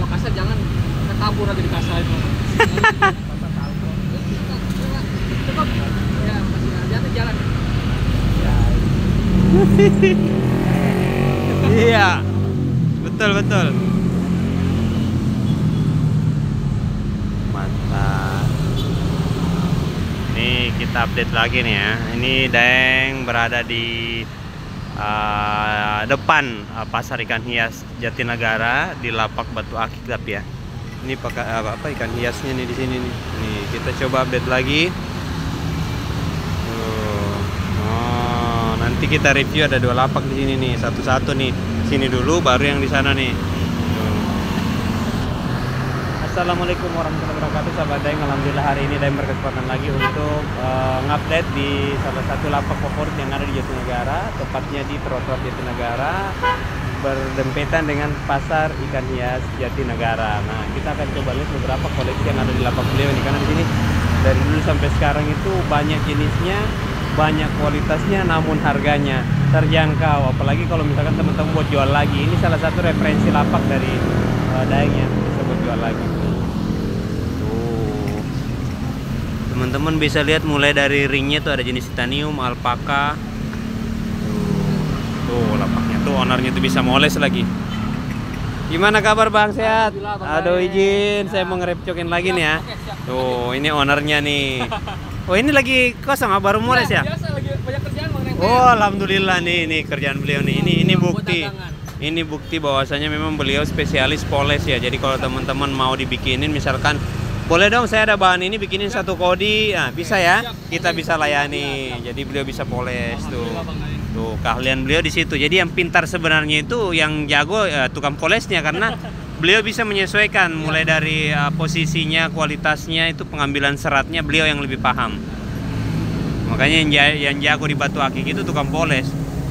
Makassar jangan ketabur lagi di kasar itu. Cukup. Ya, masih hati-hati jalan. Iya, betul betul. Mantap. Ini kita update lagi nih ya. Ini Daeng berada di depan pasar ikan hias Jatinegara di Lapak Batu Akik ya. Ini pakai apa ikan hiasnya nih di sini nih. Nih kita coba update lagi. Nanti kita review, ada 2 lapak di sini nih, satu-satu nih. Sini dulu baru yang di sana nih. Assalamualaikum warahmatullahi wabarakatuh, sahabat Daeng. Alhamdulillah hari ini Daeng berkesempatan lagi untuk ngupdate di salah satu lapak favorit yang ada di Jatinegara, tepatnya di trotoar Jatinegara, berdempetan dengan pasar ikan hias Jatinegara. Nah, kita akan coba lihat beberapa koleksi yang ada di lapak beliau ini, karena di sini dari dulu sampai sekarang itu banyak jenisnya, banyak kualitasnya, namun harganya terjangkau. Apalagi kalau misalkan teman-teman buat jual lagi, ini salah satu referensi lapak dari Daeng yang bisa buat jual lagi. Tuh, teman-teman bisa lihat mulai dari ringnya tuh ada jenis titanium, alpaka. Tuh lapaknya tuh, ownernya tuh bisa moles lagi. Gimana kabar Bang, sehat? Aduh izin, saya mau ngerepcokin lagi nih ya. Tuh ini ownernya nih. Oh ini lagi kosong, baru moles ya? Biasa lagi banyak kerjaan Bang. Oh alhamdulillah nih kerjaan beliau nih. Ini bukti. Ini bukti bahwasanya memang beliau spesialis poles ya. Jadi kalau teman-teman mau dibikinin, misalkan boleh dong saya ada bahan ini bikinin satu kodi, nah bisa ya, kita bisa layani. Jadi beliau bisa poles tuh. Tuh keahlian beliau di situ. Jadi yang pintar sebenarnya itu yang jago tukang polesnya, karena beliau bisa menyesuaikan mulai dari posisinya, kualitasnya, itu pengambilan seratnya beliau yang lebih paham. Makanya yang jago di Batu Akik itu tukang poles.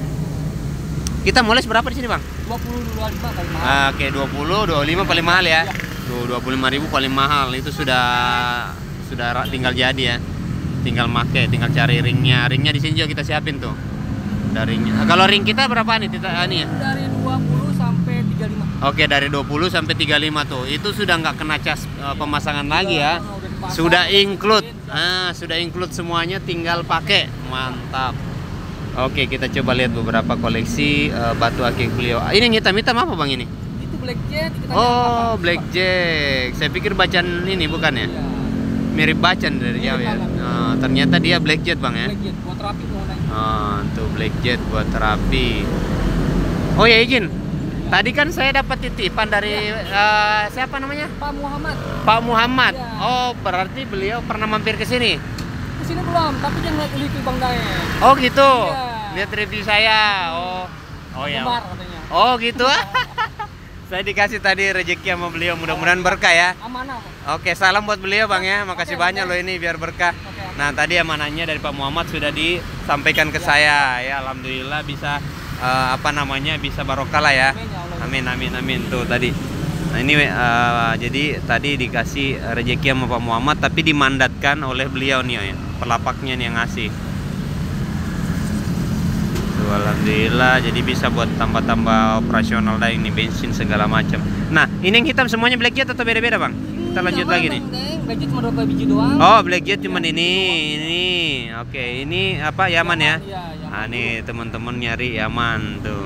Kita moles berapa di sini Bang? 20-25 paling mahal. Oke, 20-25 paling mahal ya. Tuh 25.000 paling mahal. Itu sudah tinggal jadi ya. Tinggal make, tinggal cari ringnya. Ringnya di sini juga kita siapin tuh. Dari kalau ring kita berapa nih? Ini ya? Dari 20 sampai 35. Oke, dari 20 sampai 35 tuh. Itu sudah nggak kena cas pemasangan lagi ya. Sudah include. Sudah include semuanya, tinggal pakai. Mantap. Oke, kita coba lihat beberapa koleksi Batu Akik beliau. Ini yang hitam-hitam apa Bang ini? Itu blackjack. Oh, blackjack. Saya pikir bacan ini bukan ya? Iya. Mirip bacan dari jauh ya. Ternyata dia blackjack Bang ya. Blackjack buat terapi tuh. Tuh blackjack buat terapi. Oh ya izin. Tadi kan saya dapat titipan dari siapa namanya? Pak Muhammad. Pak Muhammad. Ya. Oh, berarti beliau pernah mampir ke sini. Ke sini belum, tapi dia ngeliat review Bang Daeng. Oh gitu. Iya. Lihat review saya. Oh ya. Gemar katanya. Oh gitu. Saya dikasih tadi rezeki sama beliau, mudah-mudahan berkah ya. Amanah. Oke, salam buat beliau Bang ya. Makasih banyak loh ini biar berkah. Oke. Nah, tadi amanahnya dari Pak Muhammad sudah disampaikan ke saya. Ya, alhamdulillah bisa bisa barokah lah ya. Amin amin amin tuh tadi. Nah, ini jadi tadi dikasih rezeki sama Pak Muhammad, tapi dimandatkan oleh beliau nih ya. Pelapaknya nih yang ngasih. Tuh, alhamdulillah jadi bisa buat tambah-tambah operasional dah ini, bensin segala macam. Nah, ini yang hitam semuanya blackjet atau beda-beda Bang? Kita lanjut lagi nih. Blackjet cuma 2 biji doang. Oh, blackjet cuma ini. Oke, ini apa? Yaman ya? Iya, Nah, nih teman-teman nyari Yaman tuh.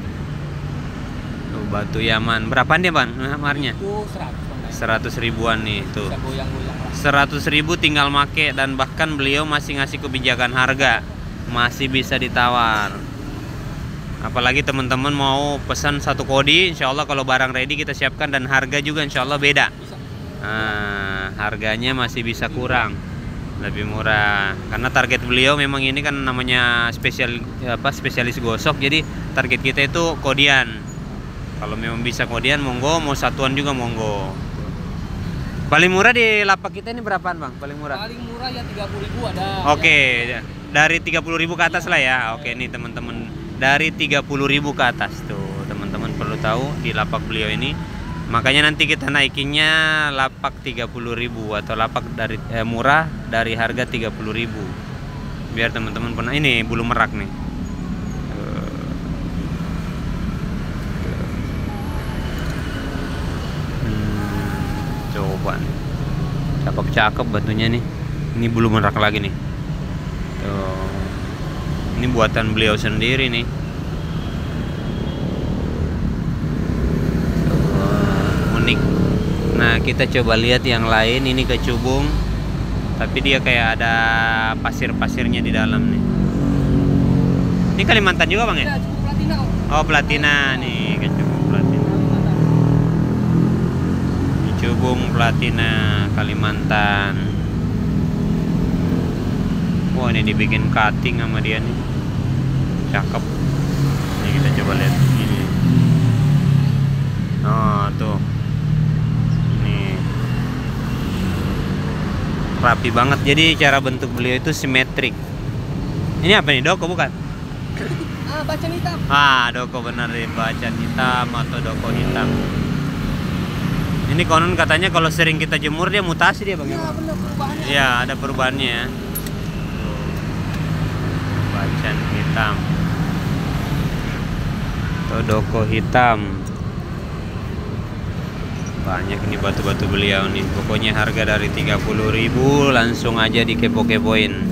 Tuh batu Yaman. Berapaan dia Bang harganya? Itu 100 100 ribuan nih tuh. Bisa goyang-goyang lah. 100.000 tinggal make, dan bahkan beliau masih ngasih kebijakan harga. Masih bisa ditawar. Apalagi teman-teman mau pesan satu kodi, insya Allah kalau barang ready kita siapkan, dan harga juga insya Allah beda. Bisa. Nah, harganya masih bisa kurang, lebih murah, karena target beliau memang ini kan namanya spesialis gosok, jadi target kita itu kodian. Kalau memang bisa kodian monggo, mau satuan juga monggo. Paling murah di lapak kita ini berapaan Bang? Paling murah? Paling murah ya 30.000 ada. Oke, dari 30.000 ke atas lah ya. Oke, nih teman-teman, dari 30.000 ke atas tuh teman-teman perlu tahu di lapak beliau ini. Makanya nanti kita naikinnya lapak 30.000 atau lapak dari murah dari harga 30.000. Biar teman-teman pernah ini bulu merak nih. Cakep batunya nih. Ini belum merak lagi nih. Tuh. Ini buatan beliau sendiri nih. Tuh, unik. Nah, kita coba lihat yang lain. Ini kecubung, tapi dia kayak ada pasir-pasirnya di dalam nih. Ini Kalimantan juga bang ya? Iya, cukup platina kok. Oh platina nih, kecubung platina. Kecubung platina Kalimantan. Wah ini dibikin cutting sama dia nih, cakep. Ini kita coba lihat ini. Oh tuh, ini rapi banget. Jadi cara bentuk beliau itu simetrik. Ini apa nih, doko bukan? Bacan hitam. Doko benar deh, bacan hitam atau doko hitam. Ini konon katanya kalau sering kita jemur dia mutasi dia bang. Iya benar perubahannya. Iya ada perubahannya ya. Bacan hitam atau doko hitam. Banyak nih batu-batu beliau nih. Pokoknya harga dari 30.000 langsung aja dikepo-kepoin.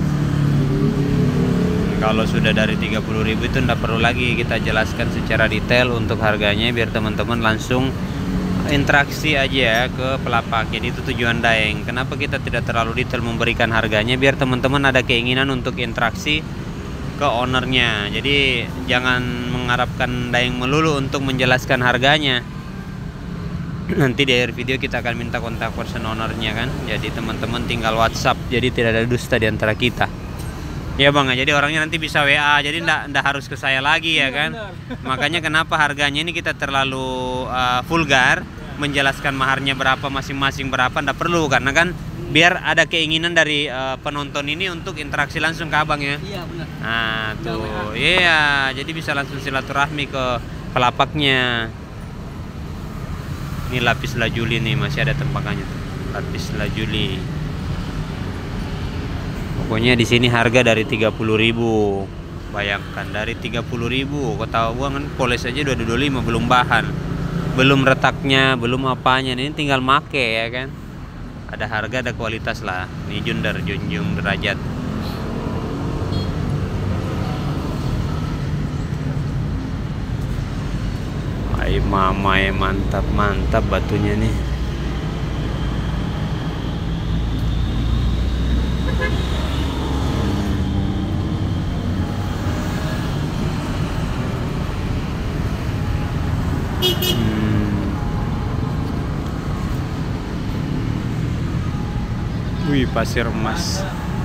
Kalau sudah dari 30.000 itu tidak perlu lagi kita jelaskan secara detail untuk harganya, biar teman-teman langsung interaksi aja ke pelapak. Jadi itu tujuan Daeng. Kenapa kita tidak terlalu detail memberikan harganya, biar teman-teman ada keinginan untuk interaksi ke ownernya. Jadi jangan mengharapkan Daeng melulu untuk menjelaskan harganya. Nanti di akhir video kita akan minta kontak person ownernya kan. Jadi teman-teman tinggal WhatsApp. Jadi tidak ada dusta di antara kita. Ya bang, jadi orangnya nanti bisa WA, jadi ndak harus ke saya lagi ya kan. Makanya kenapa harganya ini kita terlalu vulgar, menjelaskan maharnya berapa, masing-masing berapa, ndak perlu. Karena kan biar ada keinginan dari penonton ini untuk interaksi langsung ke abang ya. Iya benar. Nah tuh, iya, jadi bisa langsung silaturahmi ke pelapaknya. Ini lapis lazuli nih, masih ada tempakannya tuh. Lapis lazuli. Pokoknya di sini harga dari 30.000. Bayangkan dari 30.000, kota gua kan poles aja 225 belum bahan. Belum retaknya, belum apanya. Ini tinggal make ya kan. Ada harga, ada kualitas lah. Ini junjung derajat. Ay mama ya, mantap batunya nih. Wih, pasir emas.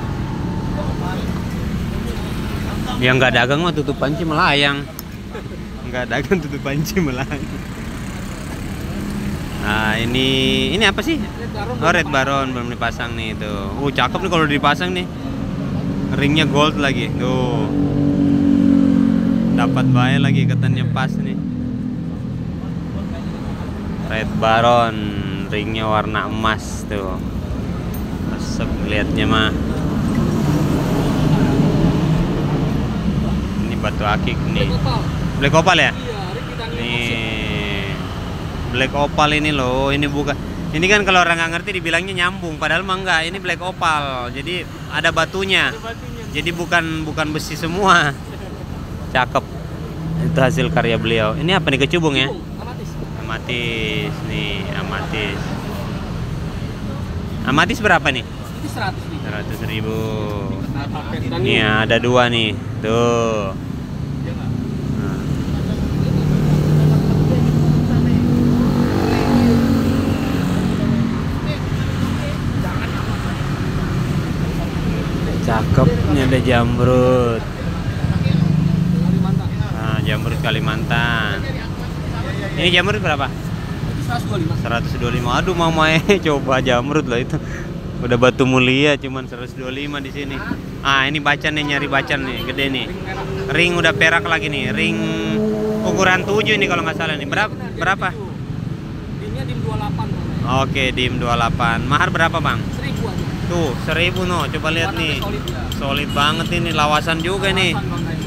Yang nggak dagang mah tutup panci melayang. Nggak dagang tutup panci melayang. Nah ini apa sih? Oh Red Baron belum dipasang nih tuh. Cakep nih kalau dipasang nih. Ringnya gold lagi. Tuh. Dapat bayar lagi, ikatannya pas nih. Red Baron, ringnya warna emas tuh. Asap lihatnya mah. Ini batu akik nih. Black Opal ya? Nih. Black Opal ini loh, ini bukan. Ini kan kalau orang nggak ngerti dibilangnya nyambung, padahal mah enggak. Ini Black Opal. Jadi ada batunya. Jadi bukan besi semua. Cakep. Itu hasil karya beliau. Ini apa nih, kecubung ya? Amatis nih, amatis. Amatis berapa nih? Itu 100.000. 100.000. Nih ada dua nih, tuh. Cakep, ini ada jamrut. Nah, jamrut Kalimantan. Ini jamrut berapa? 125. Aduh mamae, coba jamrut loh itu. Udah batu mulia cuman 125 di sini. Ini bacan nih, nyari bacan nih, gede nih. Ring udah perak lagi nih, ring ukuran 7 ini kalau nggak salah nih. Berapa? Dimnya dim 28. Oke, dim 28. Mahar berapa, Bang? 1.000 aja. Tuh, 1.000 no. Coba lihat nih. Solid banget ini, lawasan juga nih.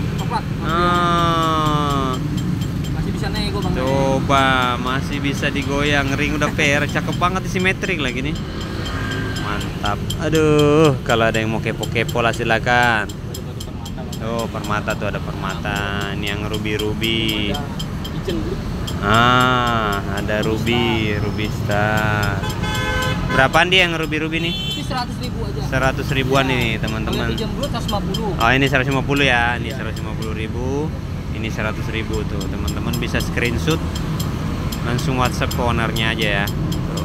Masih bisa nego Bang. Coba, masih bisa digoyang. Ring udah perak, cakep banget, simetrik lagi nih. Mantap. Aduh, kalau ada yang mau kepo-kepo lah silakan. Batu-batu permata Bang. Oh, permata tuh ada permata. Ini yang ruby-ruby. Ada kitchen group. Ada ruby star. Berapaan dia yang ruby nih? Itu 100.000 aja. 100 ribuan nih Kalau teman-teman. yang kitchen group 150. Oh, ini 150 ya. Ini Iya. 150.000. Ini 100.000 tuh. Teman-teman bisa screenshot langsung WhatsApp ke ownernya aja ya. Tuh.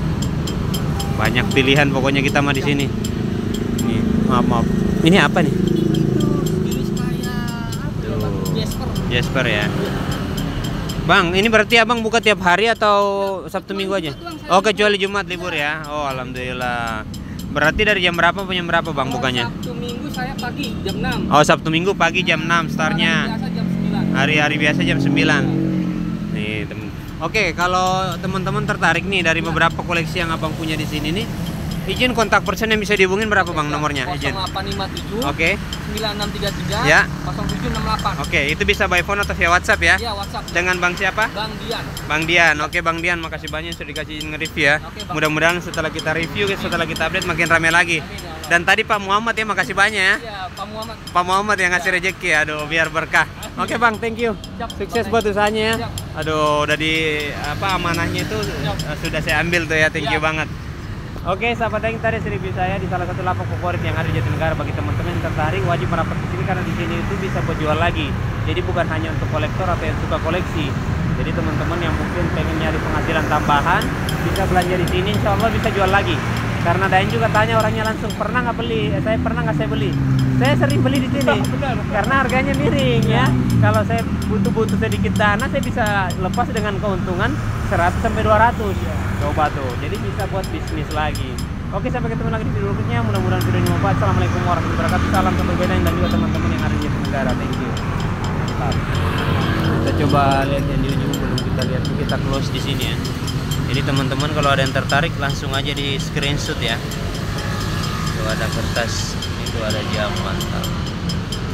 Banyak pilihan pokoknya kita mah di sini. Nih, maaf. Ini apa nih? Itu jenis kayak apa ya, Bang? Tuh. Jasper. Jasper ya. Bang, ini berarti abang buka tiap hari atau Sabtu Minggu aja? Oh, kecuali Jumat libur ya. Oh, alhamdulillah. Berarti dari jam berapa sampai jam berapa bang Kalau bukanya? Sabtu Minggu saya pagi jam 6. Oh, Sabtu Minggu pagi jam 6 Hari startnya. biasa jam 9. Hari-hari biasa jam 9. Nih, temen. Oke, kalau teman-teman tertarik nih dari beberapa koleksi yang abang punya di sini nih, izin kontak person yang bisa dihubungin berapa bang nomornya? Izin. 0857 Oke. 9633 Ya. 0768. Oke, itu bisa by phone atau via WhatsApp ya? Iya, WhatsApp. Dengan Bang siapa? Bang Dian. Bang Dian. Oke, Bang Dian, makasih banyak sudah dikasih nge-review ya. Oke, Bang. Mudah-mudahan setelah kita review, setelah kita update makin ramai lagi. Amin, ya Allah. Dan tadi Pak Muhammad ya, makasih banyak ya. Iya, Pak Muhammad. Pak Muhammad yang ngasih rezeki, aduh biar berkah. Oke Bang, thank you. Siap, Sukses Bang. buat usahanya ya. Siap. Aduh, udah di apa amanahnya itu sudah saya ambil tuh ya, thank you Siap. banget. Oke, sahabat Daeng, tadi review saya di salah satu lapak favorit yang ada di Jatinegara. Bagi teman-teman yang tertarik wajib merapat ke sini karena di sini itu bisa buat jual lagi. Jadi bukan hanya untuk kolektor atau yang suka koleksi. Jadi teman-teman yang mungkin pengen nyari penghasilan tambahan bisa belanja di sini, insya Allah bisa jual lagi. Karena Daeng juga tanya orangnya langsung, pernah nggak beli? Saya pernah nggak saya beli? Saya sering beli di sini karena harganya miring ya. Kalau saya butuh sedikit dana, saya bisa lepas dengan keuntungan 100 sampai 200. Coba tuh, jadi bisa buat bisnis lagi. Oke, sampai ketemu lagi di video berikutnya. Mudah-mudahan video ini bermanfaat. Assalamualaikum warahmatullahi wabarakatuh. Salam satu Daeng dan juga teman-teman yang ada di Jatinegara. Thank you. Mantap. Kita coba lihat yang di ujung, belum kita lihat, kita close di sini ya. Jadi teman-teman kalau ada yang tertarik langsung aja di screenshot ya. Tuh ada kertas, itu ada jam, mantap.